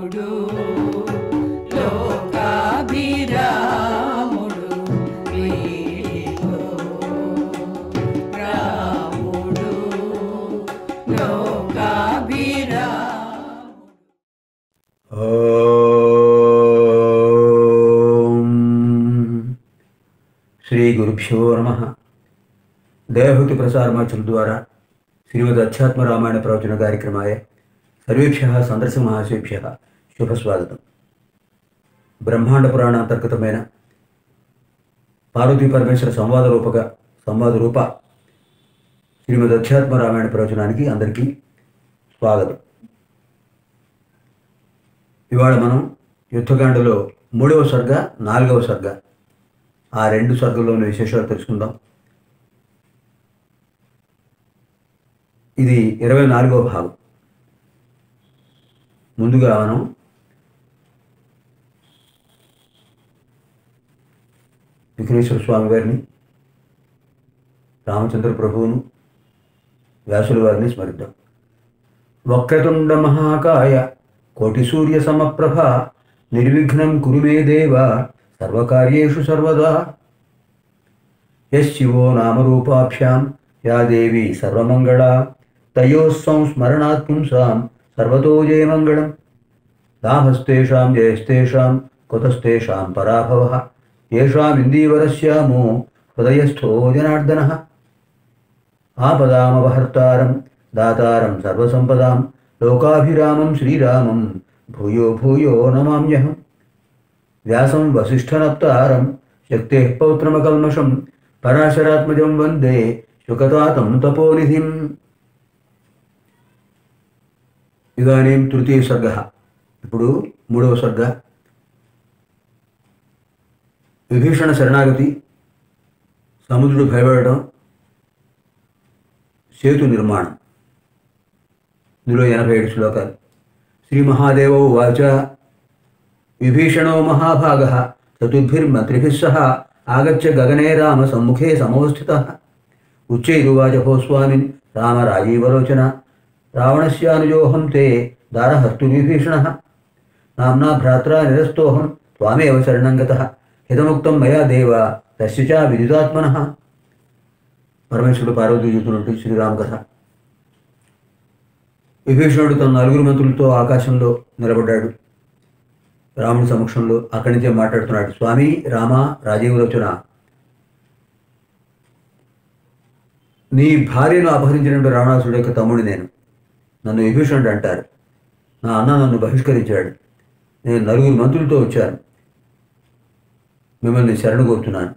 రాముడు లోకాభిరాముడు వీడిలో రాముడు లోకాభిరాముడు. ఓం శ్రీ గురుభ్యో నమః. దేవహూతి ప్రసారమాచల ద్వారా శ్రీమద్ అధ్యాత్మ రామాయణ ప్రవచన కార్యక్రమాయ సర్వేభ్యః సందర్శక మహాశేభ్యః శుభస్వాగతం. బ్రహ్మాండ పురాణాంతర్గతమైన పార్వతీ పరమేశ్వర సంవాద రూప శ్రీమద్ అధ్యాత్మ రామాయణ ప్రవచనానికి అందరికీ స్వాగతం. ఇవాళ మనం యుద్ధకాండలో 3వ సర్గ 4వ సర్గ ఆ 2 సర్గల్లోని విశేషాలు తెలుసుకుందాం. ఇది 24వ భాగం. ముందుగా మనం విఘ్నేశ్వర స్వామి వారిని, రామచంద్ర ప్రభువును, వ్యాసుల వారిని స్మరిద్దాం. వక్రతుండ మహాకాయ కోటి సూర్య సమప్రభ నిర్విఘ్నం కురు మే దేవ సర్వకార్యేషు సర్వదా. యశివో నామరూపాభ్యాం యా దేవి సర్వమంగళా తయోః సంస్మరణాత్ పుంసాం సర్వతో జయమంగళం. లాభస్తేషాం జయస్తేషాం కుతస్తేషాం పరాభవః యేషాం ఇందీవరస్యామో హృదయస్థో జనార్దనః. ఆపదామపహర్తారం దాతారం సర్వసంపదాం లోకాభిరామం శ్రీరామం భూయో భూయో నమామ్యహం. వ్యాసం వసిష్ఠనప్తారం శక్తేః పౌత్రమకల్మషం పరాశరాత్మజం వందే శుకతాతం తపోనిధిం. ఇదానీం తృతీయ సర్గ. ఇప్పుడు 3వ సర్గ. విభీషణ శరణాగతి, సముద్రుడు భయపడటం, సేతు నిర్మాణం. ఇందులో 87 శ్లోకాలు. శ్రీ మహాదేవ ఉవాచ విభీషణో మహాభాగః చతుర్భిర్మంత్రిభిः సహ ఆగత్య గగనే రామ సమ్ముఖే సమవస్థితః. ఉచ్చైరువాచ భోస్వామిన్ రామ రాజీవలోచన రావణస్యానుజోహం తే దారహర్తు విభీషణః. నామ్నా భ్రాత్రా నిరస్తోహం త్వామేవ శరణం గతః హితముక్తం మయా దేవ తస్య చ విదితాత్మనః. పరమేశ్వరుడు పార్వతీ చూస్తున్నట్టు శ్రీరామ కథ. విభీషణుడు తన 4 మంత్రులతో ఆకాశంలో నిలబడ్డాడు. రాముడి సమక్షంలో అక్కడి నుంచే మాట్లాడుతున్నాడు. స్వామి రామ రాజీవలోచన, నీ భార్యను అపహరించినటువంటి రావణాసుడి యొక్క తమ్ముడు నేను. నన్ను విభీషణుడు అంటారు. నా అన్న నన్ను బహిష్కరించాడు. నేను 4 మంత్రులతో వచ్చాను. మిమ్మల్ని శరణు కోరుతున్నాను.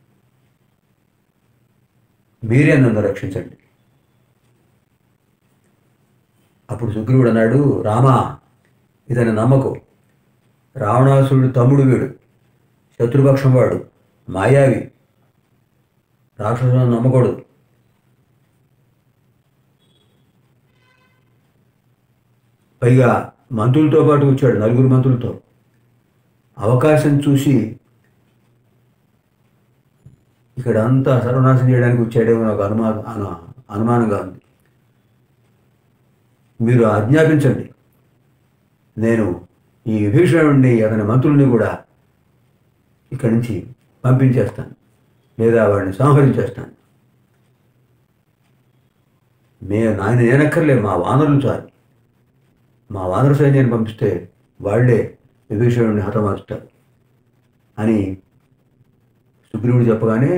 మీరే నన్ను రక్షించండి. అప్పుడు సుగ్రీవుడు అన్నాడు, రామా ఇతని నమ్మకు. రావణాసురుడు తమ్ముడు వీడు, శత్రుపక్షం వాడు, మాయావి. రాక్షసులను నమ్మకూడదు. పైగా మంత్రులతో పాటు వచ్చాడు, 4 మంత్రులతో. అవకాశం చూసి ఇక్కడ అంతా సర్వనాశం చేయడానికి వచ్చాడేమో నాకు అనుమానంగా ఉంది. మీరు ఆజ్ఞాపించండి, నేను ఈ విభీషణుడిని అతని మంత్రుల్ని కూడా ఇక్కడి నుంచి పంపించేస్తాను, లేదా వాడిని సంహరించేస్తాను. నేనక్కర్లే, మా వానరులు చాలు. మా వానర సైన్యాన్ని పంపిస్తే వాళ్లే విభీషణుడిని హతమారుస్తారు అని సుగ్రీవుడు చెప్పగానే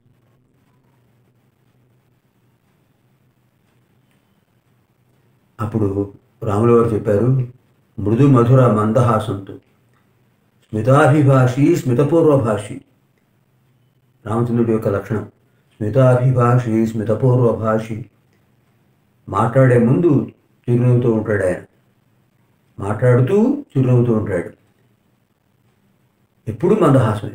అప్పుడు రాముల వారు చెప్పారు, మృదు మధుర మందహాసంతు స్మితాభిభాషి స్మితపూర్వభాషి. రామచంద్రుడి యొక్క లక్షణం స్మితాభిభాషి స్మితపూర్వభాషి. మాట్లాడే ముందు చిరునవ్వుతూ ఉంటాడు ఆయన, మాట్లాడుతూ చిరునవ్వుతూ ఉంటాడు. ఎప్పుడు మందహాసమే.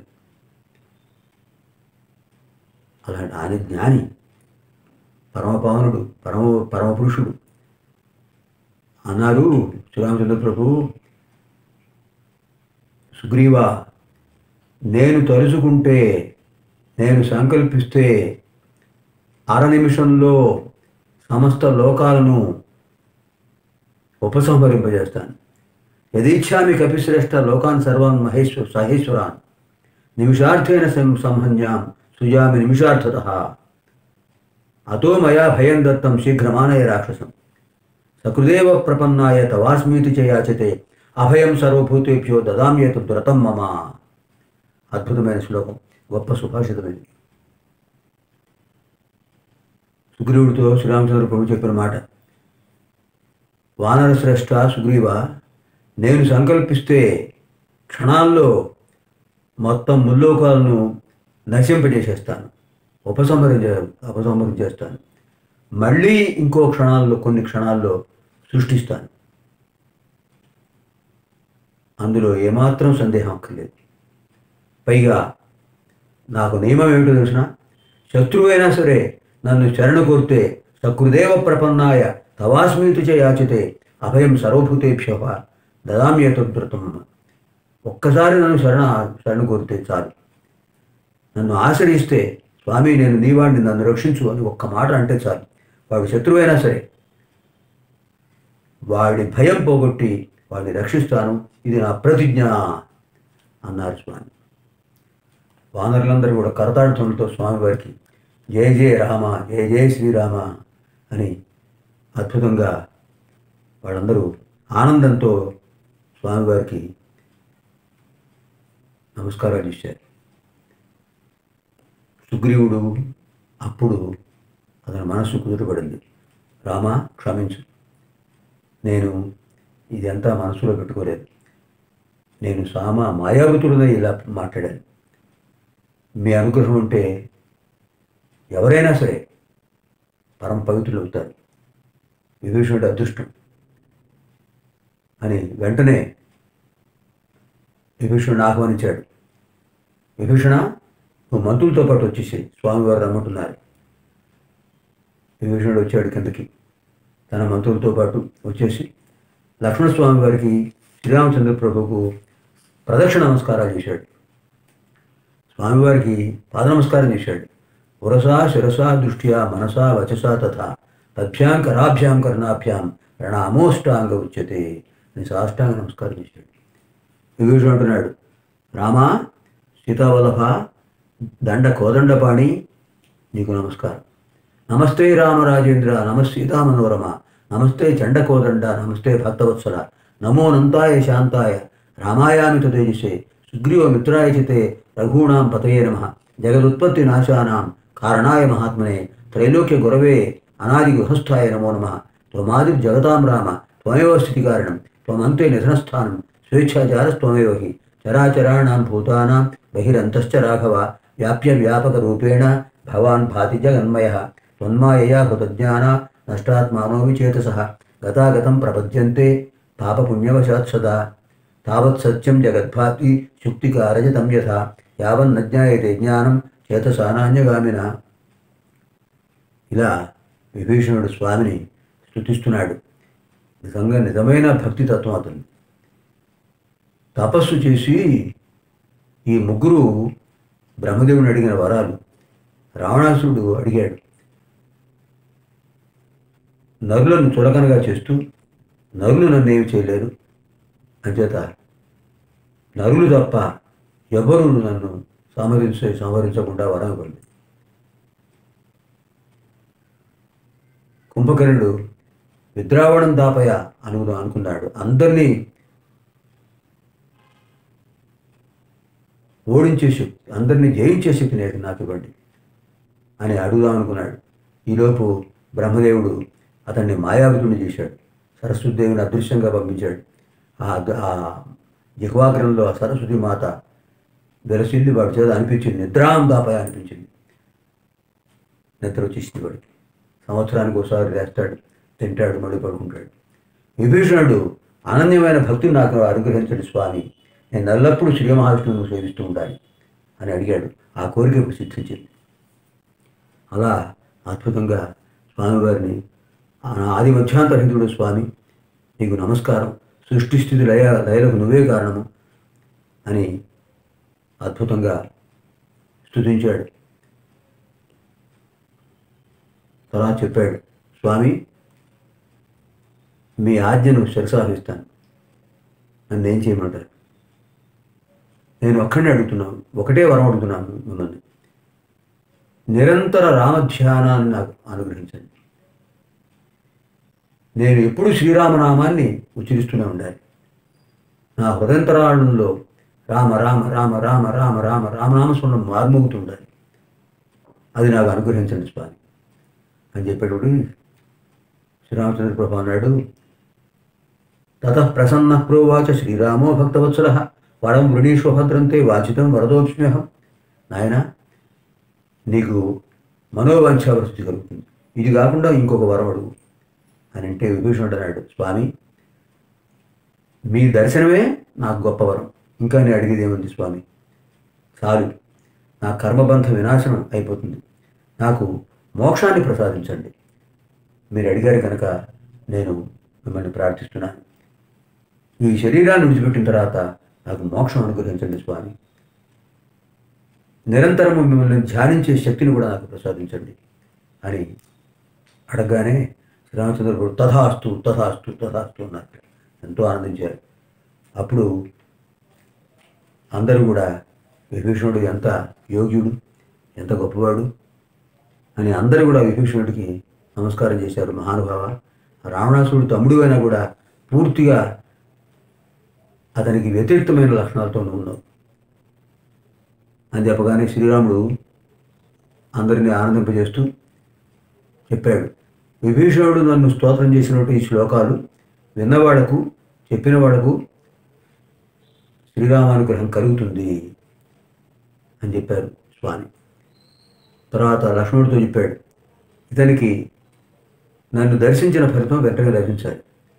అలాంటి ఆయన జ్ఞాని, పరమపావనుడు, పరమపురుషుడు. అన్నారు శ్రీరామచంద్ర ప్రభు, సుగ్రీవా నేను తలుచుకుంటే, నేను సంకల్పిస్తే నిమిషంలో సమస్త లోకాలను ఉపసంహరింపజేస్తాను. యదీచ్ఛామి కపిశ్రేష్ఠ లోకాన్ సర్వాన్ సహేశ్వరాన్ నిమిషార్థేన సంహన్యాం సుజామి నిమిషార్థతః అతో మయా భయం దత్తం శీఘ్రమానయ రాక్షసం సకృదేవ ప్రపన్నాయ తవాస్మీతి చయాచతే అభయం సర్వభూతేభ్యో దదామ్యేత దురతం మమ. అద్భుతమైన శ్లోకం, గొప్ప సుభాషితం ఇది. సుగ్రీవుడితో శ్రీరామచంద్ర ప్రభు చెప్పిన మాట, వానర శ్రేష్ఠ సుగ్రీవ, నేను సంకల్పిస్తే క్షణాల్లో మొత్తం ముల్లోకాలను నశింపజేసేస్తాను, ఉపసంహరించేస్తాను. మళ్ళీ ఇంకో క్షణాల్లో, కొన్ని క్షణాల్లో సృష్టిస్తాను. అందులో ఏమాత్రం సందేహం అక్కర్లేదు. పైగా నాకు నియమం ఏమిటో తెలిసిన, శత్రువైనా సరే నన్ను శరణ కోరితే సకృదేవ ప్రపన్నాయ తవాస్మీతి యాచితే అభయం సర్వభూతేభ్యో దదామ్యేతద్రుతం. ఒక్కసారి నన్ను శరణ కోరితే చాలు, నన్ను ఆశ్రయిస్తే స్వామి నేను నీవాడిని, నన్ను రక్షించు అని ఒక్క మాట అంటే చాలు, వాడు శత్రువైనా సరే వాడి భయం పోగొట్టి వాడిని రక్షిస్తాను, ఇది నా ప్రతిజ్ఞ అన్నారు స్వామి. వానరులందరూ కూడా కరతాళధ్వనులతో స్వామివారికి జయ జయ రామ, జయ జయ శ్రీరామ అని అద్భుతంగా వాళ్ళందరూ ఆనందంతో స్వామివారికి నమస్కారాలు ఇచ్చారు. సుగ్రీవుడు అప్పుడు అతని మనస్సు కుదుటపడింది. రామ క్షమించు, నేను ఇదంతా మనసులో పెట్టుకోలేదు, నేను మాయావతుడిగా ఇలా మాట్లాడాను. మీ అనుగ్రహం ఉంటే ఎవరైనా సరే పరమ పవిత్రులు అవుతారు, విభీషణుడి అదృష్టం అని వెంటనే విభీషణుడిని ఆహ్వానించాడు. విభీషణ, నువ్వు మంత్రులతో పాటు వచ్చేసి స్వామివారు రమ్మంటున్నారు. విభీషణుడు వచ్చాడు కిందకి, తన మంత్రులతో పాటు వచ్చేసి లక్ష్మణస్వామి వారికి, శ్రీరామచంద్ర ప్రభువుకు ప్రదక్షిణ నమస్కారాలు చేశాడు. స్వామివారికి పాద నమస్కారం చేశాడు. పురసా శిరసా దృష్ట్యా మనసా వచసా తథా తభ్యాం కరాభ్యాం కర్ణాభ్యాం ప్రణామోష్టాంగ ఉచ్యతే అని సాష్టాంగ నమస్కారం చేశాడు. విభీషణుడు అంటున్నాడు, రామా సీతావల్లభ దండ కోదండపాణి నీకు నమస్కారం. నమస్తే రామరాజేంద్ర, నమస్సీతా మనోరమ, నమస్తే చండకోదండ, నమస్తే భక్తవత్సల, నమో నంతాయ శాంతాయ రామాయామిత తేజసే సుగ్రీవ మిత్రాయ చితే రఘూణాం పతయే నమః జగదుత్పత్తి నాశానాం కారణాయ మహాత్మనే త్రైలోక్య గురవే అనాది గృహస్థాయ నమో నమః త్వమాదిర్జగతాం రామ త్వమేవ స్థితికారణం త్వమంతే నిధనస్థానం స్వేచ్ఛాచారస్త్వమేవ హి చరాచరాణాం భూతానాం బహిరంతశ్చ రాఘవ వ్యాప్య వ్యాపక రూపేణ భవాన్ భాతి జగన్మయః త్వన్మాయయా హృతజ్ఞాన నష్టాత్మానో విచేతసః గతాగతం ప్రపద్యంతే పాపపుణ్యవశాత్ సదా తావత్ సత్యం జగద్భాతి శుక్తికారజతం యథా యావన్న జ్ఞాయతే జ్ఞానం చేతసానాన్యగామిన. ఇలా విభీషణుడు స్వామిని స్తుతిస్తున్నాడు. నిజంగా నిజమైన భక్తి తత్వం అతను. తపస్సు చేసి ఈ ముగ్గురు బ్రహ్మదేవుని అడిగిన వరాలు రావణాసురుడు అడిగాడు. నరులను చులకనగా చేస్తూ నరులు నన్నేమి చేయలేరు, అంచేత నరులు తప్ప ఎవరు నన్ను సంహరించకుండా వరం ఇవ్వండి. కుంభకర్ణుడు విద్రావణం దాపయ అనుకున్నాడు. అందరినీ ఓడించే శక్తి, అందరినీ జయించే శక్తి నేడు నాకు ఇవ్వండి అని అడుగుదాం అనుకున్నాడు. ఈలోపు బ్రహ్మదేవుడు అతన్ని మాయావితుడిని చేశాడు. సరస్వతిదేవిని అదృశ్యంగా పంపించాడు. ఆ జిహ్వాగ్రంలో ఆ సరస్వతి మాత వెలసిల్లి వాడి చేత అనిపించింది, నిద్రాం దాపయ అనిపించింది. నిద్ర వచ్చేసింది వాడికి. సంవత్సరానికి ఒకసారి లేస్తాడు, తింటాడు, మళ్ళీ పడుకుంటాడు. విభీషణుడు అనన్యమైన భక్తిని నాకు అనుగ్రహించండి స్వామి, నేను ఎల్లప్పుడూ శ్రీ మహావిష్ణువును సేవిస్తూ ఉండాలి అని అడిగాడు. ఆ కోరిక ఇప్పుడు సిద్ధించింది. అలా అద్భుతంగా స్వామివారిని ఆది మధ్యాంతరహితుడు స్వామి నీకు నమస్కారం, సృష్టి స్థితి లయలకు నువ్వే కారణము అని అద్భుతంగా స్తుతించాడు. తర్వాత చెప్పాడు, స్వామి మీ ఆజ్ఞను శిరసాహిస్తాను, నన్ను ఏం చేయమంటారు? నేను ఒక్కడిని అడుగుతున్నాను, ఒకటే వరం అడుగుతున్నాను మిమ్మల్ని. నిరంతర రామధ్యానాన్ని నాకు అనుగ్రహించండి. నేను ఎప్పుడూ శ్రీరామనామాన్ని ఉచ్చరిస్తూనే ఉండాలి. నా హృదయంతరాళంలో రామ రామ రామ రామ రామ రామ రామనామస్మరణ మార్మోగుతూ ఉండాలి. అది నాకు అనుగ్రహించండి స్వామి అని చెప్పేటప్పుడు శ్రీరామచంద్ర ప్రభు అన్నాడు, తతః ప్రసన్న ప్రోవాచ శ్రీరామో భక్తవత్సల వరం వృణీష్వభద్రంతే వాచితం వరదోప్స్మ్యహం. నాయన, నీకు మనోవాంఛావృష్టి కలుగుతుంది, ఇది కాకుండా ఇంకొక వరం అడుగు అని అంటే విభీషణుడు అన్నాడు, స్వామి మీ దర్శనమే నాకు గొప్ప వరం, ఇంకా నేను అడిగేది ఏముంది స్వామి, చాలు, నా కర్మబంధ వినాశనం అయిపోతుంది, నాకు మోక్షాన్ని ప్రసాదించండి. మీరు అడిగారు కనుక నేను మిమ్మల్ని ప్రార్థిస్తున్నాను. ఈ శరీరాన్ని విడిచిపెట్టిన తర్వాత నాకు మోక్షం అనుగ్రహించండి స్వామి. నిరంతరము మిమ్మల్ని ధ్యానించే శక్తిని కూడా నాకు ప్రసాదించండి అని అడగగానే శ్రీరామచంద్రుడు తథాస్తు తథాస్తు తథాస్తు అన్నారు. ఎంతో ఆనందించారు. అప్పుడు అందరూ కూడా విభీషణుడు ఎంత యోగ్యుడు, ఎంత గొప్పవాడు అని అందరూ కూడా విభీషణుడికి నమస్కారం చేశారు. మహానుభావ, రావణాసురుడు తమ్ముడు అయినా కూడా పూర్తిగా అతనికి వ్యతిరేక్తమైన లక్షణాలతో ఉన్నావు అని చెప్పగానే శ్రీరాముడు అందరినీ ఆనందింపజేస్తూ చెప్పాడు, విభీషణుడు నన్ను స్తోత్రం చేసినట్టు ఈ శ్లోకాలు విన్నవాడకు చెప్పిన వాడకు శ్రీరామానుగ్రహం కలుగుతుంది అని చెప్పారు స్వామి. తర్వాత లక్ష్మణుడితో చెప్పాడు, ఇతనికి నన్ను దర్శించిన ఫలితం వెంటనే లభించాలి,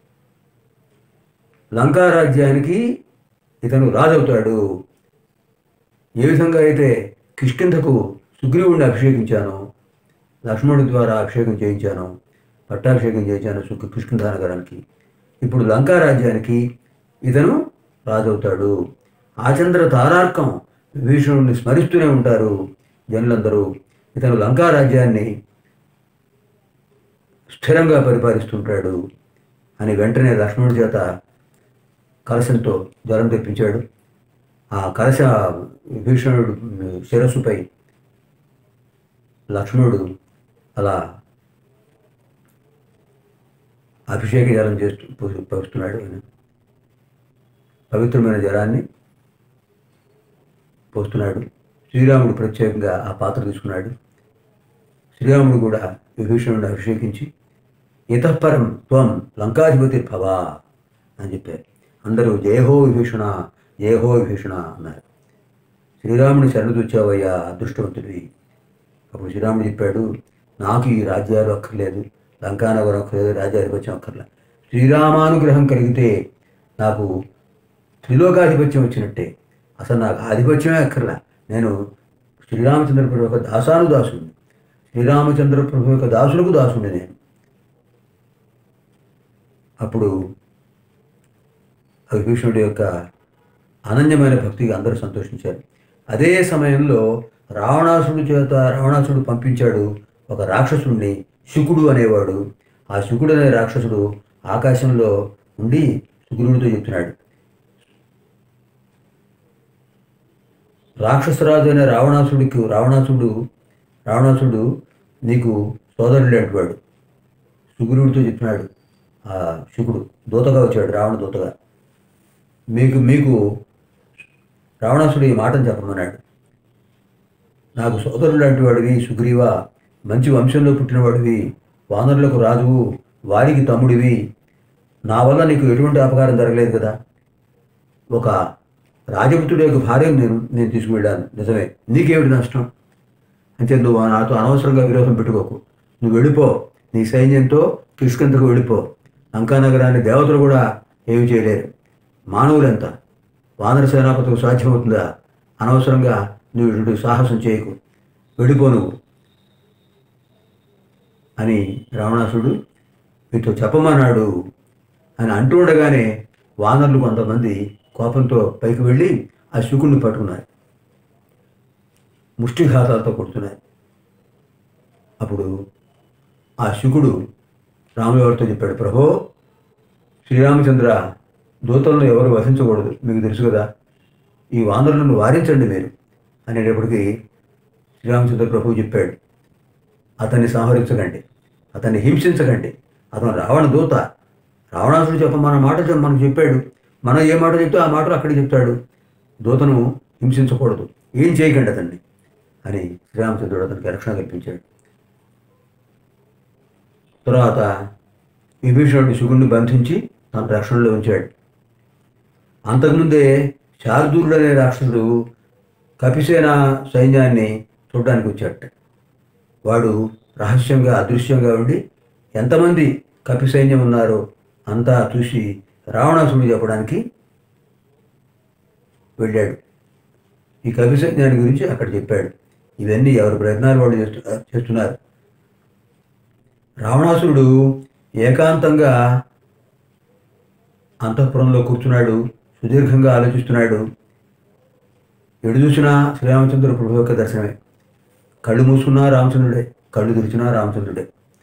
లంకా రాజ్యానికి ఇతను రాజవుతాడు. ఏ విధంగా అయితే కిష్కింధకు సుగ్రీవుడిని అభిషేకించానో, లక్ష్మణుడి ద్వారా అభిషేకం చేయించాను, పట్టాభిషేకం చేయించాను కిష్కింధ నగరానికి, ఇప్పుడు లంకా రాజ్యానికి ఇతను రాజవుతాడు. ఆచంద్ర తారార్కం విభీషణుడిని స్మరిస్తూనే ఉంటారు జనులందరూ. ఇతను లంకా రాజ్యాన్ని స్థిరంగా పరిపాలిస్తుంటాడు అని వెంటనే లక్ష్మణుడి చేత కలశంతో జలం తెప్పించాడు. ఆ కలశ విభీషణుడు శిరస్సుపై లక్ష్మణుడు అలా అభిషేక జలం చేస్తూ పోస్తున్నాడు. పవిత్రమైన జలాన్ని పోస్తున్నాడు. శ్రీరాముడు ప్రత్యేకంగా ఆ పాత్ర తీసుకున్నాడు. శ్రీరాముడు కూడా విభీషణుడిని అభిషేకించి ఇతఃపరం త్వం లంకాధిపతి భవా అని చెప్పారు. అందరూ జయహో విభీషణ జయహో విభీషణ అన్నారు. శ్రీరాముని శరణుతొచ్చావయ్యా అదృష్టవంతుడివి. అప్పుడు శ్రీరాముడు చెప్పాడు, నాకు ఈ రాజ్యాలు అక్కర్లేదు, లంకానగరం అక్కర్లేదు, రాజ్యాధిపత్యం అక్కర్లేదు. శ్రీరామానుగ్రహం కలిగితే నాకు త్రిలోకాధిపత్యం వచ్చినట్టే. అసలు నాకు ఆధిపత్యమే అక్కర్లా. నేను శ్రీరామచంద్ర ప్రభు యొక్క దాసుని, శ్రీరామచంద్ర ప్రభు యొక్క దాసులకు దాసుని నేను. అప్పుడు విభీషణుడి యొక్క అనన్యమైన భక్తికి అందరూ సంతోషించారు. అదే సమయంలో రావణాసుడు పంపించాడు ఒక రాక్షసుడిని, శుకుడు అనేవాడు. ఆ శుకుడు అనే రాక్షసుడు ఆకాశంలో ఉండి సుగ్రీవుడితో చెప్తున్నాడు, రాక్షసరాజు అయిన రావణాసుడు నీకు సోదరుడు అంటున్నాడు. సుగ్రీవుడితో చెప్తున్నాడు. ఆ శుకుడు దూతగా వచ్చాడు, రావణ దూతగా. మీకు రావణాసుడు ఈ మాటను చెప్పమన్నాడు, నాకు సోదరుడు లాంటి వాడివి సుగ్రీవా, మంచి వంశంలో పుట్టినవాడివి, వానరులకు రాజువు, వారికి తమ్ముడివి, నా వల్ల నీకు ఎటువంటి అపకారం జరగలేదు కదా. ఒక రాజపుత్రుడి యొక్క భార్యను నేను తీసుకువెళ్ళాను, నిజమే, నీకేమిటి నష్టం? అంటే నువ్వు నాతో అనవసరంగా విరోధం పెట్టుకోకు, నువ్వు వెళ్ళిపో, నీ సైన్యంతో కిష్కింధకు వెళ్ళిపో. లంకానగరాన్ని దేవతలు కూడా ఏమి చేయలేరు, మానవులెంత, వానర సేనాపతికి సాధ్యమవుతుందా? అనవసరంగా నువ్వు ఇటు సాహసం చేయకు, వెళ్ళిపో నువ్వు అని రావణాసుడు మీతో చెప్పమన్నాడు అని అంటూ ఉండగానే వానరులు కొంతమంది కోపంతో పైకి వెళ్ళి ఆ శుకుడిని పట్టుకున్నారు, ముష్టిఘాతాలతో కొడుతున్నారు. అప్పుడు ఆ శుకుడు రాములవారితో చెప్పాడు, ప్రభో శ్రీరామచంద్ర దూతలను ఎవరు వధించకూడదు, మీకు తెలుసు కదా. ఈ వానరులను వారించండి మీరు అనేటప్పటికీ శ్రీరామచంద్ర ప్రభువు చెప్పాడు, అతన్ని సంహరించకండి, అతన్ని హింసించకండి. అతను రావణ దూత. రావణాసుడు మన మాట మనకు చెప్పాడు. మనం ఏ మాట చెప్తే ఆ మాటలు అక్కడికి చెప్తాడు. దూతను హింసించకూడదు, ఏం చేయకండి అతన్ని అని శ్రీరామచంద్రుడు అతనికి రక్షణ కల్పించాడు. తర్వాత విభీషణుడు శుకుడిని బంధించి తన రక్షణలో ఉంచాడు. అంతకుముందే శార్దూలుడు అనే రాక్షసుడు కపిసేన సైన్యాన్ని చూడడానికి వచ్చాట. వాడు రహస్యంగా అదృశ్యంగా ఉండి ఎంతమంది కపి సైన్యం ఉన్నారో అంతా చూసి రావణాసురుడు చెప్పడానికి వెళ్ళాడు. ఈ కపి సైన్యాన్ని గురించి అక్కడ చెప్పాడు. ఇవన్నీ ఎవరి ప్రయత్నాలు వాళ్ళు చేస్తున్నారు. రావణాసురుడు ఏకాంతంగా అంతఃపురంలో కూర్చున్నాడు, సుదీర్ఘంగా ఆలోచిస్తున్నాడు. ఎడు చూసినా శ్రీరామచంద్ర ప్రభు యొక్క దర్శనమే. కళ్ళు మూసుకున్నా రామచంద్రుడే, కళ్ళు తెరిచినా రామచంద్రుడే.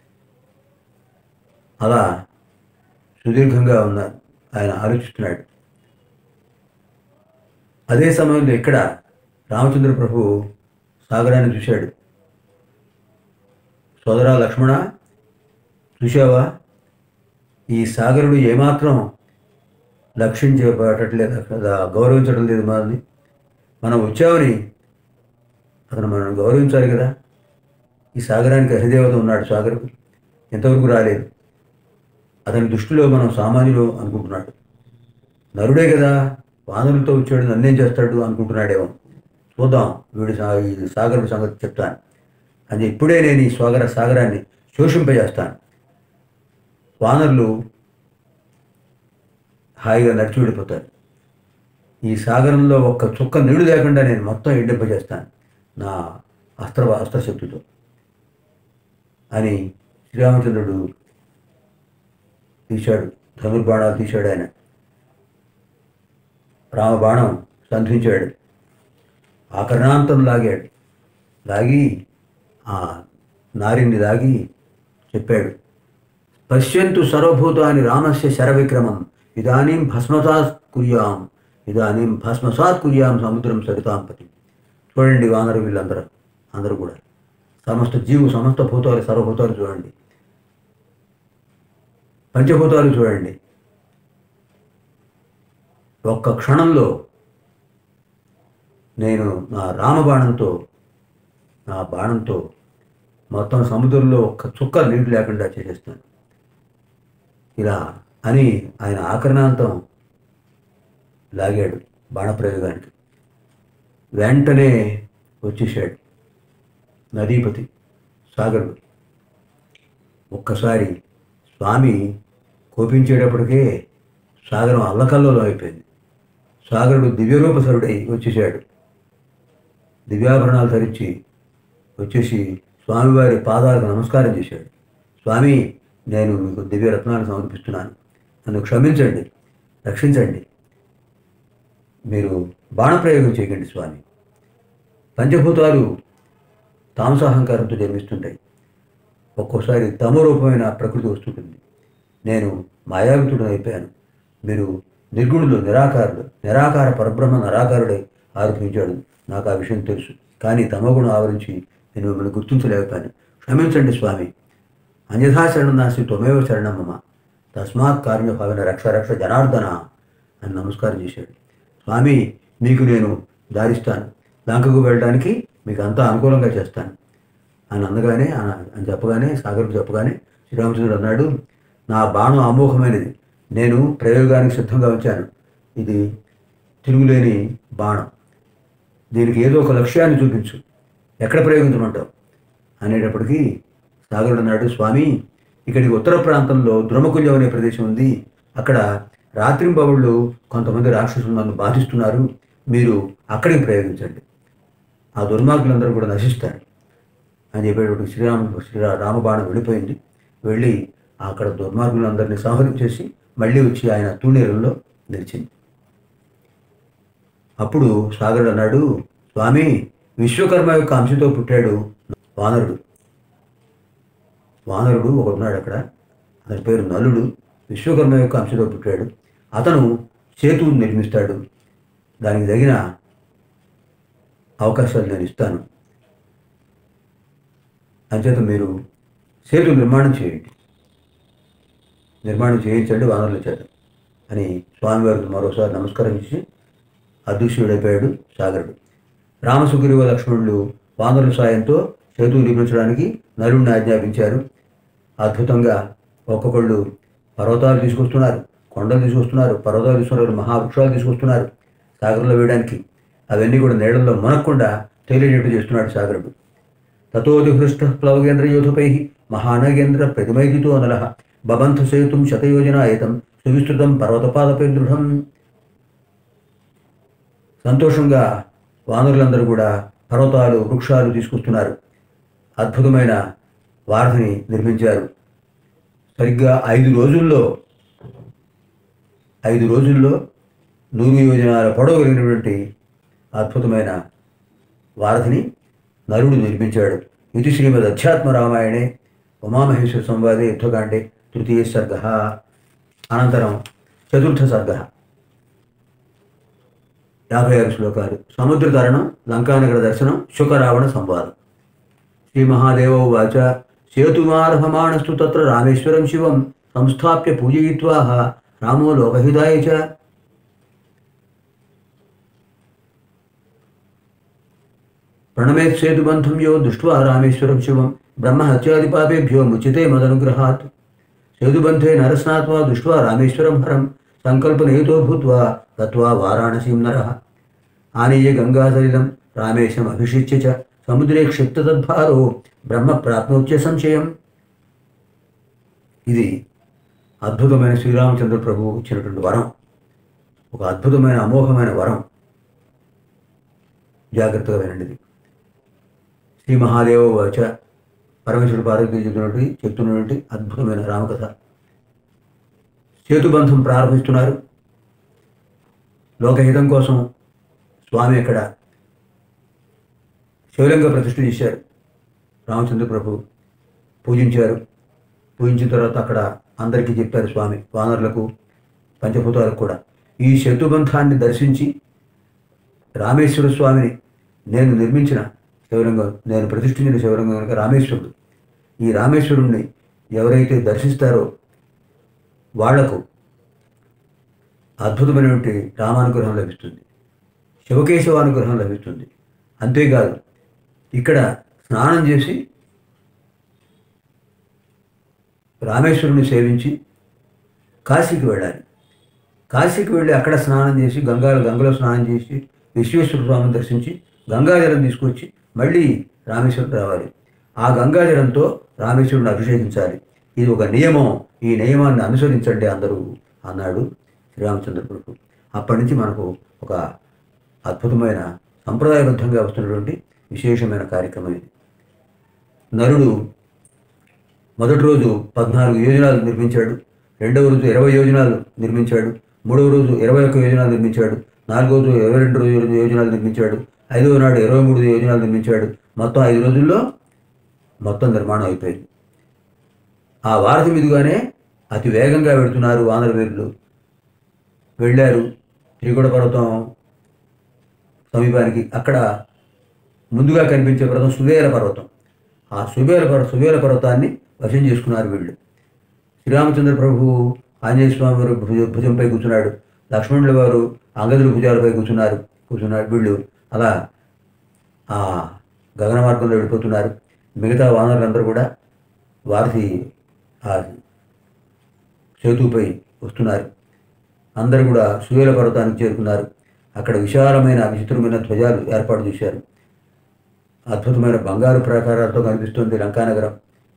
అలా సుదీర్ఘంగా ఉన్నారు, ఆయన ఆలోచిస్తున్నాడు. అదే సమయంలో ఇక్కడ రామచంద్ర ప్రభు సాగరాన్ని చూశాడు. సోదరా లక్ష్మణ, చూశావా, ఈ సాగరుడు ఏమాత్రం లక్షించబడట్లేదు, గౌరవించడం లేదు మనల్ని. మనం వచ్చామని అతను మనం గౌరవించాలి కదా. ఈ సాగరానికి అధిదేవత ఉన్నాడు, సాగరుడు ఎంతవరకు రాలేదు. అతని దృష్టిలో మనం సామాన్యులు అనుకుంటున్నాడు. నరుడే కదా, వానరులతో వచ్చాడు, నన్నేం చేస్తాడు అనుకుంటున్నాడేమో. చూద్దాం, వీడు ఈ సాగరుడు సంగతి చెప్తాను అని ఇప్పుడే నేను ఈ సాగరాన్ని శోషింపజేస్తాను. వానరులు హాయిగా నడిచి వెళ్ళిపోతారు. ఈ సాగరంలో ఒక్క చుక్క నీళ్లు లేకుండా నేను మొత్తం ఎండింపజేస్తాను నా అస్త్రశక్తితో అని శ్రీరామచంద్రుడు తీశాడు. ధనుర్బాణాలు తీశాడు ఆయన. రామబాణం సంధించాడు. ఆకర్ణాంతం లాగాడు. లాగి ఆ నారిని లాగి చెప్పాడు, పశ్యంతు సర్వభూతాని రామస్య శరవిక్రమం ఇదానీం భస్మసాత్ కుర్యాం సముద్రం సరితాంపతి. చూడండి వానరు అందరూ కూడా సమస్త భూతాలు, సర్వభూతాలు చూడండి, పంచభూతాలు చూడండి. ఒక్క క్షణంలో నేను నా రామబాణంతో, నా బాణంతో మొత్తం సముద్రంలో ఒక్క చుక్క నీటి లేకుండా చేసేస్తాను ఇలా అని ఆయన ఆకర్ణాంతం లాగాడు బాణప్రయోగానికి. వెంటనే వచ్చేసాడు నదీపతి సాగరుడు. ఒక్కసారి స్వామి కోపించేటప్పటికే సాగరం అల్లకల్లోలం అయిపోయింది. సాగరుడు దివ్యరూపసరుడై వచ్చేసాడు. దివ్యాభరణాలు ధరించి వచ్చేసి స్వామివారి పాదాలకు నమస్కారం చేశాడు. స్వామి, నేను మీకు దివ్యరత్నాలు సమర్పిస్తున్నాను, నన్ను క్షమించండి, రక్షించండి, మీరు బాణప్రయోగం చేయకండి స్వామి. పంచభూతాలు తామసాహంకారంతో జన్మిస్తుంటాయి. ఒక్కోసారి తమో రూపమైన ప్రకృతి వస్తుంటుంది. నేను మాయావితుడు అయిపోయాను. మీరు నిర్గుణులు, నిరాకార పరబ్రహ్మ నిరాకారుడై ఆరోపించాడు. నాకు ఆ విషయం తెలుసు. కానీ తమోగుణం ఆవరించి నేను మిమ్మల్ని గుర్తించలేకపోయాను. క్షమించండి స్వామి. అన్యథా శరణం నాస్తి త్వమేవ శరణం మమ తస్మాత్ కారుణ్యభావేన రక్ష రక్ష జనార్దన అని నమస్కారం చేశాడు. స్వామి, మీకు నేను దారిస్తాను, లంకకు వెళ్ళడానికి మీకు అంతా అనుకూలంగా చేస్తాను అని అందగానే అని చెప్పగానే, సాగర్కు చెప్పగానే శ్రీరామచంద్రుడు అన్నాడు, నా బాణం అమోఘమైనది, నేను ప్రయోగానికి సిద్ధంగా వచ్చాను. ఇది తిరుగులేని బాణం, దీనికి ఏదో ఒక లక్ష్యాన్ని చూపించు, ఎక్కడ ప్రయోగించమంటావు అనేటప్పటికీ సాగరుడు అన్నాడు, స్వామి, ఇక్కడికి ఉత్తర ప్రాంతంలో ద్రుమకుంజం అనే ప్రదేశం ఉంది. అక్కడ రాత్రింబవళ్ళు కొంతమంది రాక్షసులు నన్ను బాధిస్తున్నారు. మీరు అక్కడికి ప్రయోగించండి, ఆ దుర్మార్గులందరూ కూడా నశిస్తారు అని చెప్పేటప్పుడు రామబాణం వెళ్ళిపోయింది. వెళ్ళి అక్కడ దుర్మార్గులందరినీ సంహరించేసి మళ్ళీ వచ్చి ఆయన తూణీరుల్లో నిలిచింది. అప్పుడు సాగరుడు అన్నాడు, స్వామి, విశ్వకర్మ యొక్క అంశతో పుట్టాడు వానరుడు. ఒకడున్నాడు అక్కడ, అతని పేరు నలుడు. విశ్వకర్మ యొక్క అంశతో పుట్టాడు. అతను సేతువును నిర్మిస్తాడు. దానికి తగిన అవకాశాలు నేను ఇస్తాను. అంచేత మీరు సేతు నిర్మాణం చేయండి, నిర్మాణం చేయించండి వానరుల చేత అని స్వామివారికి మరోసారి నమస్కరించి అదృశ్యుడైపోయాడు సాగరుడు. రామసుగ్రీవ లక్ష్మణులు వానరుల సాయంతో సేతువు నిర్మించడానికి నలుడిని ఆజ్ఞాపించారు. అద్భుతంగా ఒక్కొక్కళ్ళు పర్వతాలు తీసుకొస్తున్నారు, కొండలు తీసుకొస్తున్నారు, పర్వతాలు తీసుకున్నారు, మహావృక్షాలు తీసుకొస్తున్నారు సాగరంలో వేయడానికి. అవన్నీ కూడా నీళ్ళల్లో మునక్కుండా తేలినట్టు చేస్తున్నాడు సాగరుడు. తతోధిహృష్ట ప్లవగేంద్ర యోధపై మహానగేంద్ర ప్రతిమైదితో నల బబంధ సేతుం శతయోజనాయతం సువిస్తృతం పర్వతపాదపై దృఢం. సంతోషంగా వానరులందరూ కూడా పర్వతాలు వృక్షాలు తీసుకొస్తున్నారు. అద్భుతమైన వారధిని నిర్మించారు. సరిగ్గా 5 రోజుల్లో 100 యోజనాల పొడవు కలిగినటువంటి అద్భుతమైన వారధిని నరుడు నిర్మించాడు. ఇది శ్రీమద్ అధ్యాత్మ రామాయణే ఉమామహేశ్వర సంవాదే యుద్ధకాండే 3వ సర్గ. అనంతరం 4వ సర్గ. 56 శ్లోకాలు. సముద్ర తరణం, లంకానగర దర్శనం, శుకరావణ సంవాదం. శ్రీ మహాదేవ ఉవాచ సేతుమార్హమాణస్తు తత్ర రామేశ్వరం శివం సంస్థాప్య పూజయిత్వా రామో లోకహితాయ చ. ప్రణమేత్ సేతుబంధం యో దృష్ట్వా రామేశ్వరం శివం బ్రహ్మహత్యాదిపాపేభ్యో ముచ్యతే మదనుగ్రహాత్. సేతుబంధే నరస్నాత్వా దృష్ట్వా రామేశ్వరం హరం సంకల్పనయుతో భూత్వా గత్వా వారాణసీం నరః. ఆనీయ గంగాసలిలం రామేశం అభిషిచ్య చ సముద్రే క్షిప్త తద్భారో బ్రహ్మ ప్రాప్నోచ్య సంశయం. ఇది అద్భుతమైన శ్రీరామచంద్ర ప్రభువు ఇచ్చినటువంటి వరం, ఒక అద్భుతమైన అమోఘమైన వరం. జాగ్రత్తగా వినండి. శ్రీ మహాదేవ వాచ. పరమేశ్వరుడు పార్వతీ చెప్తున్నటువంటి అద్భుతమైన రామకథ. సేతుబంధం ప్రారంభిస్తున్నారు. లోకహితం కోసం స్వామి అక్కడ శివలింగ ప్రతిష్ఠ చేశారు. రామచంద్ర ప్రభు పూజించారు. పూజించిన తర్వాత అక్కడ అందరికీ చెప్పారు స్వామి, వానరులకు, పంచభూతాలకు కూడా. ఈ సేతుబంధాన్ని దర్శించి రామేశ్వర స్వామిని నేను నిర్మించిన శివలింగం, నేను ప్రతిష్ఠించిన శివలింగం కనుక రామేశ్వరుడు. ఈ రామేశ్వరుణ్ణి ఎవరైతే దర్శిస్తారో వాళ్లకు అద్భుతమైనటువంటి రామానుగ్రహం లభిస్తుంది, శివకేశవానుగ్రహం లభిస్తుంది. అంతేకాదు, ఇక్కడ స్నానం చేసి రామేశ్వరుని సేవించి కాశీకి వెళ్ళాలి. కాశీకి వెళ్ళి అక్కడ స్నానం చేసి గంగలో స్నానం చేసి విశ్వేశ్వర స్వామిని దర్శించి గంగాజలం తీసుకొచ్చి మళ్ళీ రామేశ్వరం రావాలి. ఆ గంగాజలంతో రామేశ్వరుని అభిషేకించాలి. ఇది ఒక నియమం. ఈ నియమాన్ని అనుసరించండి అందరూ అన్నాడు శ్రీరామచంద్ర ప్రభు. అప్పటి నుంచి మనకు ఒక అద్భుతమైన సంప్రదాయబద్ధంగా వస్తున్నటువంటి విశేషమైన కార్యక్రమం ఇది. నరుడు మొదటి రోజు 14 యోజనాలు నిర్మించాడు. రెండవ రోజు 20 యోజనాలు నిర్మించాడు. మూడవ రోజు 21 యోజనాలు నిర్మించాడు. నాలుగవ రోజు 22 యోజనాలు నిర్మించాడు. ఐదవ నాడు 23 యోజనాలు నిర్మించాడు. మొత్తం 5 రోజుల్లో మొత్తం నిర్మాణం అయిపోయింది. ఆ వారధి మీదుగానే అతి వేగంగా వెళుతున్నారు వానర వీరులు. వెళ్ళారు త్రికుట పర్వతం సమీపానికి. అక్కడ ముందుగా కనిపించే పర్వతం సువేల పర్వతం. ఆ సువేల పర్వతాన్ని వశం చేసుకున్నారు వీళ్ళు. శ్రీరామచంద్ర ప్రభు ఆంజనేయ స్వామి వారు భుజంపై కూర్చున్నాడు. లక్ష్మణుల వారు అంగదుల భుజాలపై కూర్చున్నారు. వీళ్ళు అలా ఆ గగన మార్గంలో వెళ్ళిపోతున్నారు. మిగతా వానరులందరూ కూడా వారధి ఆ సేతుపై వస్తున్నారు. అందరూ కూడా సువేల పర్వతానికి చేరుకున్నారు. అక్కడ విశాలమైన విచిత్రమైన ధ్వజాలు ఏర్పాటు చేశారు. అద్భుతమైన బంగారు ప్రాకారాలతో కనిపిస్తుంది లంకానగరం.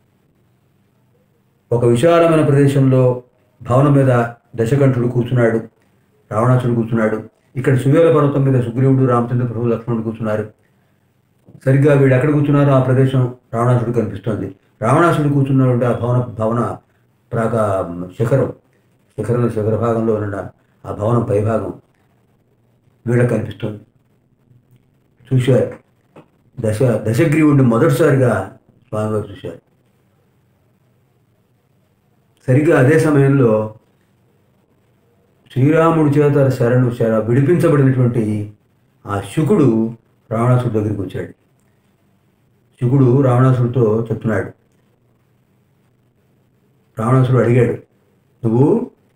ఒక విశాలమైన ప్రదేశంలో భవనం మీద దశకంఠుడు కూర్చున్నాడు, రావణాసుడు కూర్చున్నాడు. ఇక్కడ సువేల పర్వతం మీద సుగ్రీవుడు, రామచంద్ర ప్రభు, లక్ష్మణుడు కూర్చున్నారు. సరిగ్గా వీడు ఎక్కడ కూర్చున్నారో ఆ ప్రదేశం రావణాసుడు కనిపిస్తోంది. రావణాసుడు కూర్చున్నటువంటి ఆ భవన శిఖర భాగంలో ఉన్న ఆ భవనం పైభాగం వీళ్ళకి కనిపిస్తుంది. చూశారు. దశగ్రీవుడిని మొదటిసారిగా స్వామివారు చూశారు. సరిగ్గా అదే సమయంలో శ్రీరాముడి చేత విడిపించబడినటువంటి ఆ శుకుడు రావణాసుడి దగ్గరికి వచ్చాడు. శుకుడు రావణాసుడితో చెప్తున్నాడు. రావణాసుడు అడిగాడు, నువ్వు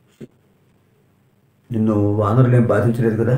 నిన్ను వానరులు ఏం బాధించలేదు కదా,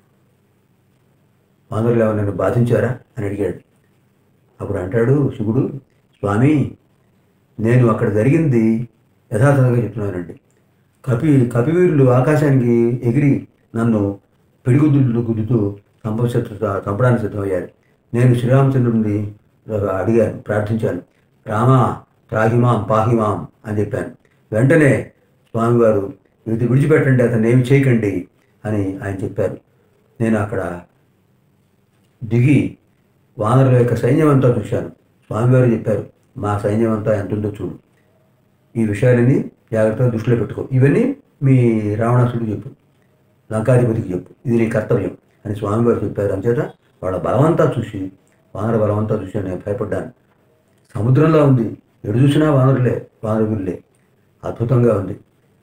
వానరులు ఏమైనా నన్ను బాధించారా అని అడిగాడు. అప్పుడు అంటాడు శుకుడు, స్వామి నేను అక్కడ జరిగింది యథాతథంగా చెప్తున్నానండి. కపివీరులు ఆకాశానికి ఎగిరి నన్ను గుద్దుతూ చంపడానికి సిద్ధమయ్యారు. నేను శ్రీరామచంద్రుడిని అడిగాను, ప్రార్థించాను, రామా త్రాహిమాం పాహిమాం అని చెప్పాను. వెంటనే స్వామివారు ఇది విడిచిపెట్టండి, అతన్ని ఏమి చేయకండి అని ఆయన చెప్పారు. నేను అక్కడ దిగి వానరుల యొక్క సైన్యం అంతా చూశాను. స్వామివారు చెప్పారు, మా సైన్యం అంతా ఎంత ఉందో చూడు, ఈ విషయాలని జాగ్రత్తగా దృష్టిలో పెట్టుకో, ఇవన్నీ మీ రావణాసుడికి చెప్పు, లంకాధిపతికి చెప్పు, ఇది నీ కర్తవ్యం అని స్వామివారు చెప్పారు. అంచేత వాళ్ళ బలమంతా చూసి, వానర బలమంతా చూసి నేను భయపడ్డాను. సముద్రంలో ఉంది, ఎడు చూసినా వానరులే, అద్భుతంగా ఉంది.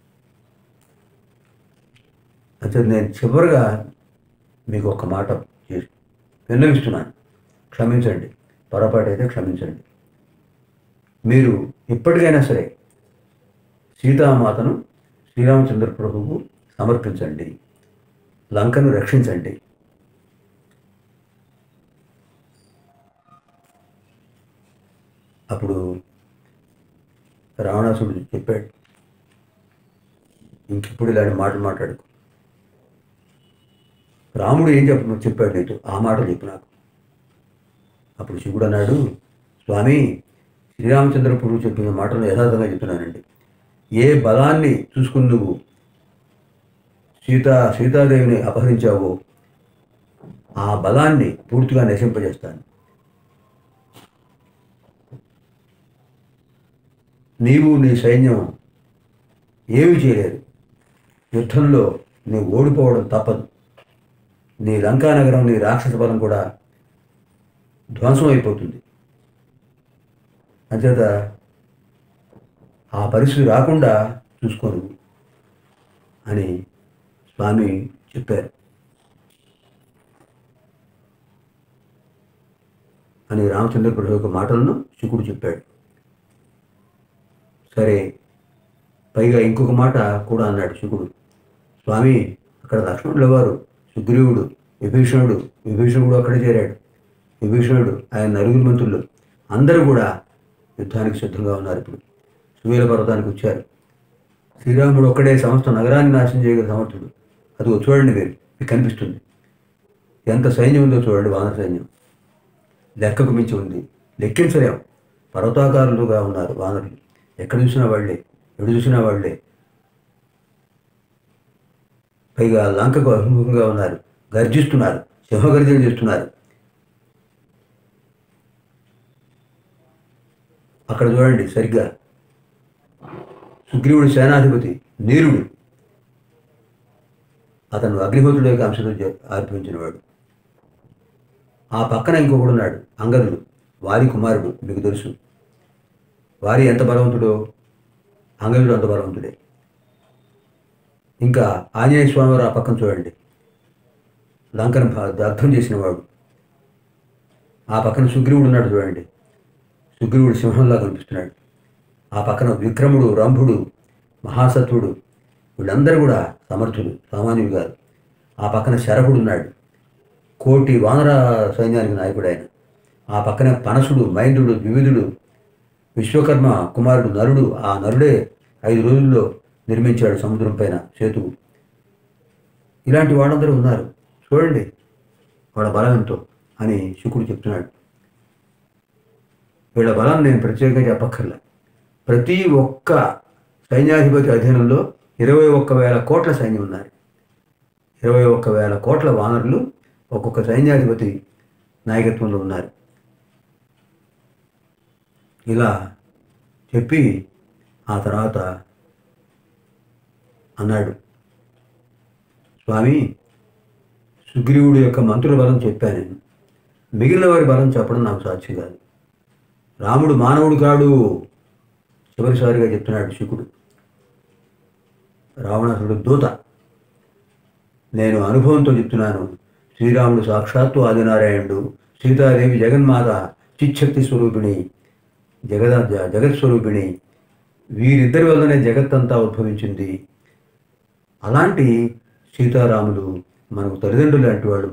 అంచేత నేను చివరిగా మీకు ఒక మాట చేసి విన్నవిస్తున్నాను, క్షమించండి, పొరపాటు అయితే క్షమించండి. మీరు ఇప్పటికైనా సరే సీతామాతను శ్రీరామచంద్ర ప్రభువుకు సమర్పించండి, లంకను రక్షించండి. అప్పుడు రావణాసుడు చెప్పాడు, ఇంకెప్పుడు ఇలాంటి మాటలు మాట్లాడుకు, రాముడు ఏం చెప్పాడు నీతో, ఆ మాటలు చెప్పు నాకు. అప్పుడు శివుడు అన్నాడు, స్వామి శ్రీరామచంద్ర ప్రభు చెప్పిన మాటలను యథార్థంగా చెప్తున్నానండి. ఏ బలాన్ని చూసుకుని నువ్వు సీతాదేవిని అపహరించావో ఆ బలాన్ని పూర్తిగా నశింపజేస్తాను. నీవు నీ సైన్యం ఏమీ చేయలేరు, యుద్ధంలో నీవు ఓడిపోవడం తప్పదు. నీ లంకానగరం, నీ రాక్షస బలం కూడా ధ్వంసం అయిపోతుంది. అంచేత ఆ పరిస్థితి రాకుండా చూసుకోను అని స్వామి చెప్పారు అని రామచంద్ర ప్రభు యొక్క మాటలను శుకుడు చెప్పాడు. సరే, పైగా ఇంకొక మాట కూడా అన్నాడు శుకుడు, స్వామి అక్కడ లక్ష్మణుల వారు, సుగ్రీవుడు, విభీషణుడు అక్కడే చేరాడు. విభీషణుడు, ఆయన నలుగురు మంత్రులు అందరూ కూడా యుద్ధానికి సిద్ధంగా ఉన్నారు. ఇప్పుడు సువేల పర్వతానికి వచ్చారు. శ్రీరాముడు ఒక్కడే సమస్త నగరాన్ని నాశనం చేయగల సమర్థుడు. అది చూడండి, మీకు కనిపిస్తుంది ఎంత సైన్యం ఉందో చూడండి. వానర సైన్యం లెక్కకు మించి ఉంది, లెక్కించలేం. పర్వతాకారులుగా ఉన్నారు వానరులు, ఎక్కడ చూసినా వాళ్ళే, ఎడు చూసినా వాళ్ళే. పైగా లంకకు అభిముఖంగా ఉన్నారు, గర్జిస్తున్నారు, సింహగర్జన చేస్తున్నారు. అక్కడ చూడండి సరిగ్గా సుగ్రీవుడి సేనాధిపతి నీరుడు, అతను అగ్నిహోత్రుడు యొక్క అంశంతో ఆర్పించినవాడు. ఆ పక్కన ఇంకొకడు ఉన్నాడు, అంగదుడు, వారి కుమారుడు, మీకు తెలుసు. వారి ఎంత బలవంతుడో అంగదుడు అంత బలవంతుడే. ఇంకా ఆంజనేయ స్వామి వారు ఆ పక్కన చూడండి, లంకను దగ్ధం చేసినవాడు. ఆ పక్కన సుగ్రీవుడు ఉన్నాడు చూడండి, సుగ్రీవుడు సింహంలా కనిపిస్తున్నాడు. ఆ పక్కన విక్రముడు, రంభుడు, మహాసత్వుడు, వీళ్ళందరూ కూడా సమర్థులు, సామాన్యులు గారు. ఆ పక్కన శరభుడు ఉన్నాడు, కోటి వానర సైన్యానికి నాయకుడు ఆయన. ఆ పక్కన పనసుడు, మైంద్రుడు, వివిధుడు, విశ్వకర్మ కుమారుడు నరుడు. ఆ నరుడే 5 రోజుల్లో నిర్మించాడు సముద్రం పైన సేతువు. ఇలాంటి వాళ్ళందరూ ఉన్నారు, చూడండి వాళ్ళ బలం ఎంతో అని శుకుడు చెప్తున్నాడు. వీళ్ళ బలాన్ని నేను ప్రత్యేకంగా చెప్పక్కర్లే. ప్రతి ఒక్క సైన్యాధిపతి అధీనంలో 21,000 కోట్ల సైన్యం ఉన్నారు. 21,000 కోట్ల వానరులు ఒక్కొక్క సైన్యాధిపతి నాయకత్వంలో ఉన్నారు. ఇలా చెప్పి ఆ తర్వాత అన్నాడు, స్వామి సుగ్రీవుడి యొక్క మంత్రుల బలం చెప్పాను నేను, మిగిలిన వారి బలం చెప్పడం నాకు సాధ్యం కాదు. రాముడు మానవుడు కాడు, చివరిసారిగా చెప్తున్నాడు శుకుడు. రావణాసురుడు దూత, నేను అనుభవంతో చెప్తున్నాను. శ్రీరాముడు సాక్షాత్తు ఆదినారాయణుడు, సీతాదేవి జగన్మాత, చిచ్చక్తి స్వరూపిణి, జగత్ స్వరూపిణి. వీరిద్దరి వల్లనే జగత్తంతా ఉద్భవించింది. అలాంటి సీతారాములు మనకు తల్లిదండ్రులు లాంటి వాడు.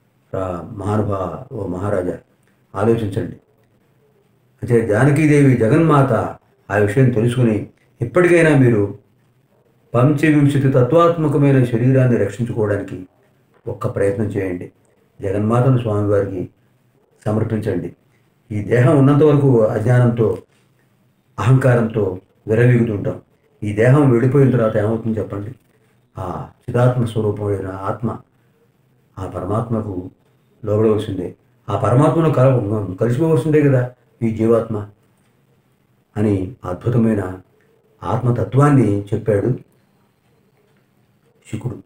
ఓ మహారాజా, ఆలోచించండి. అంటే జానకీదేవి జగన్మాత. ఆ విషయం తెలుసుకుని ఇప్పటికైనా మీరు పంచవింశతి తత్వాత్మకమైన శరీరాన్ని రక్షించుకోవడానికి ఒక్క ప్రయత్నం చేయండి. జగన్మాతను స్వామివారికి సమర్పించండి. ఈ దేహం ఉన్నంత వరకు అజ్ఞానంతో, అహంకారంతో విరవీగుతుంటాం. ఈ దేహం వెళ్ళిపోయిన తర్వాత ఏమవుతుంది చెప్పండి? ఆ చిదాత్మ స్వరూపమైన ఆత్మ ఆ పరమాత్మకు లోబడవలసిందే. ఆ పరమాత్మను కలిసిపోవలసిందే కదా ఈ జీవాత్మ అని అద్భుతమైన ఆత్మతత్వాన్ని చెప్పాడు శుకుడు.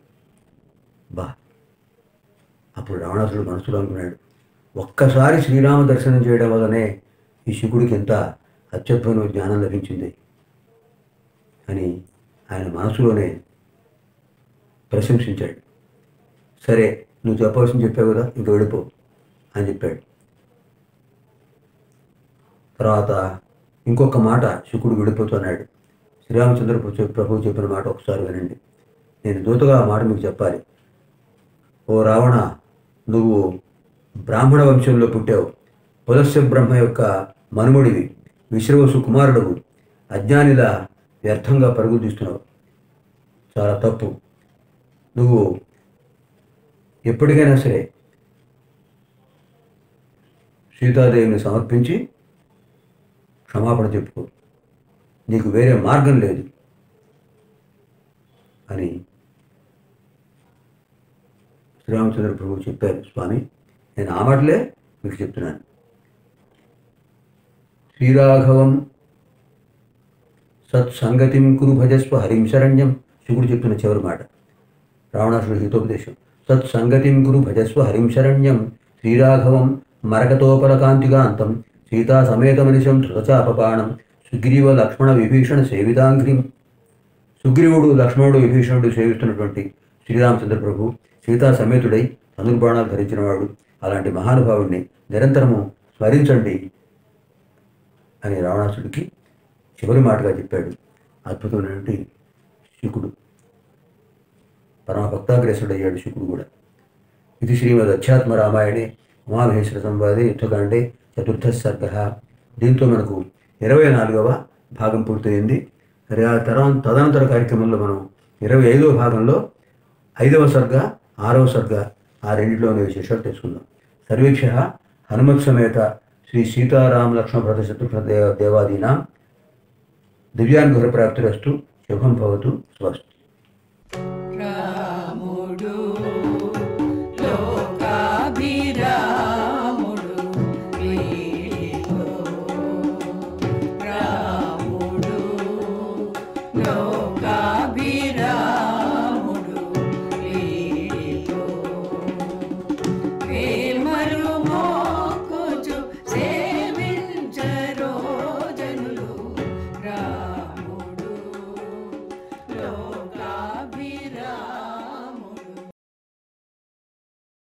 అప్పుడు రావణాసురుడు మనసులో అనుకున్నాడు, ఒక్కసారి శ్రీరామ దర్శనం చేయడం వల్లనే ఈ శుకుడికి ఎంత అత్యద్భుతమైన జ్ఞానం లభించింది అని ఆయన మనసులోనే ప్రశంసించాడు. సరే, నువ్వు చెప్పాల్సింది చెప్పావు కదా, ఇంక వెళ్ళిపో అని చెప్పాడు. తర్వాత ఇంకొక మాట శుకుడు వెళ్ళిపోతున్నాడు. శ్రీరామచంద్ర ప్రభువు చెప్పిన మాట ఒకసారి వినండి. నేను దూతగా ఆ మాట మీకు చెప్పాలి. ఓ రావణ, నువ్వు బ్రాహ్మణ వంశంలో పుట్టావు. పులస్య బ్రహ్మ యొక్క మనుమడివి, విశ్రవసు కుమారుడవు. అజ్ఞానిలా వ్యర్థంగా పరుగులు తీస్తున్నావు. చాలా తప్పు. నువ్వు ఎప్పటికైనా సరే సీతాదేవిని సమర్పించి క్షమాపణ చెప్పుకో. నీకు వేరే మార్గం లేదు అని శ్రీరామచంద్ర ప్రభువు చెప్పారు. స్వామి, నేను ఆ మాటలే మీకు చెప్తున్నాను. శ్రీరాఘవం సత్సంగతిం కురు భజస్వ హరిం శరణ్యం. శుకుడు చెప్తున్న చివరి మాట రావణాసురుడి హితోపదేశం. సత్సంగతిం కురు భజస్వ హరిం శరణ్యం శ్రీరాఘవం మరకతోపలకాంతికాంతం సీతా సమేతమనిశం ధృతచాపపాణం సుగ్రీవ లక్ష్మణ విభీషణ సేవితాంఘ్రిం. సుగ్రీవుడు, లక్ష్మణుడు, విభీషణుడు సేవిస్తున్నటువంటి శ్రీరామచంద్ర ప్రభు సీతా సమేతుడై ధనుర్బాణాలు ధరించినవాడు. అలాంటి మహానుభావుడిని నిరంతరము స్మరించండి అని రావణాసుడికి చివరి మాటగా చెప్పాడు అద్భుతమైనటువంటి శుకుడు. పరమ భక్తాగ్రేసుడయ్యాడు శుకుడు కూడా. ఇది శ్రీమద్ అధ్యాత్మ రామాయణే ఉమామహేశ్వర సంవాదే యుద్ధకాండే చతుర్థ సర్గ. దీంతో మనకు 24వ భాగం పూర్తయింది. తదనంతర కార్యక్రమంలో మనం 25వ భాగంలో 5వ సర్గ, 6వ సర్గ, ఆ రెండింటిలోని విశేషాలు తెలుసుకుందాం. సర్వేభ్యః హనుమత్ సమేత శ్రీ సీతారామ లక్ష్మణ భరత శత్రుఘ్న దేవాదీనాం దివ్యానుగ్రహ ప్రాప్తిరస్తు. శుభం భవతు. స్వస్తి.